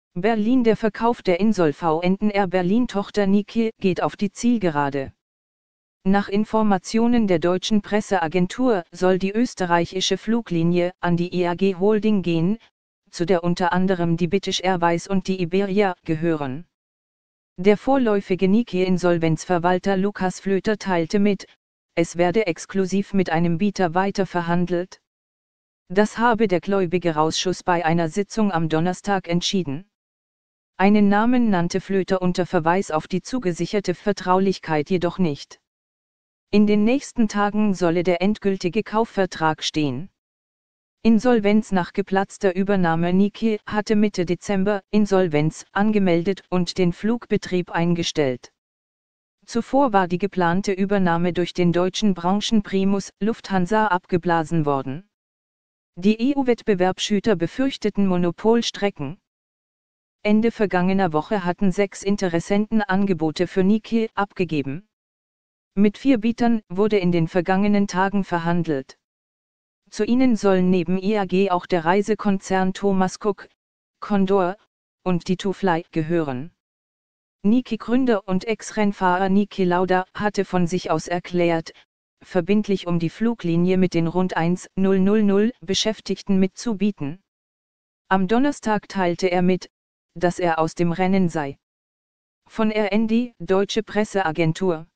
Berlin. Der Verkauf der Insolv-Enten Air Berlin-Tochter Niki geht auf die Zielgerade. Nach Informationen der deutschen Presseagentur soll die österreichische Fluglinie an die IAG Holding gehen, zu der unter anderem die British Airways und die Iberia gehören. Der vorläufige Niki-Insolvenzverwalter Lukas Flöter teilte mit, es werde exklusiv mit einem Bieter weiter verhandelt. Das habe der Gläubigerausschuss bei einer Sitzung am Donnerstag entschieden. Einen Namen nannte Flöter unter Verweis auf die zugesicherte Vertraulichkeit jedoch nicht. In den nächsten Tagen solle der endgültige Kaufvertrag stehen. Insolvenz. Nach geplatzter Übernahme Niki hatte Mitte Dezember Insolvenz angemeldet und den Flugbetrieb eingestellt. Zuvor war die geplante Übernahme durch den deutschen Branchenprimus Lufthansa abgeblasen worden. Die EU-Wettbewerbshüter befürchteten Monopolstrecken. Ende vergangener Woche hatten 6 Interessenten Angebote für Niki abgegeben. Mit 4 Bietern wurde in den vergangenen Tagen verhandelt. Zu ihnen sollen neben IAG auch der Reisekonzern Thomas Cook, Condor und die To-Fly gehören. Niki-Gründer und Ex-Rennfahrer Niki Lauda hatte von sich aus erklärt, verbindlich die Fluglinie mit den rund 1.000 Beschäftigten mitzubieten. Am Donnerstag teilte er mit, dass er aus dem Rennen sei. Von RND, deutsche Presseagentur.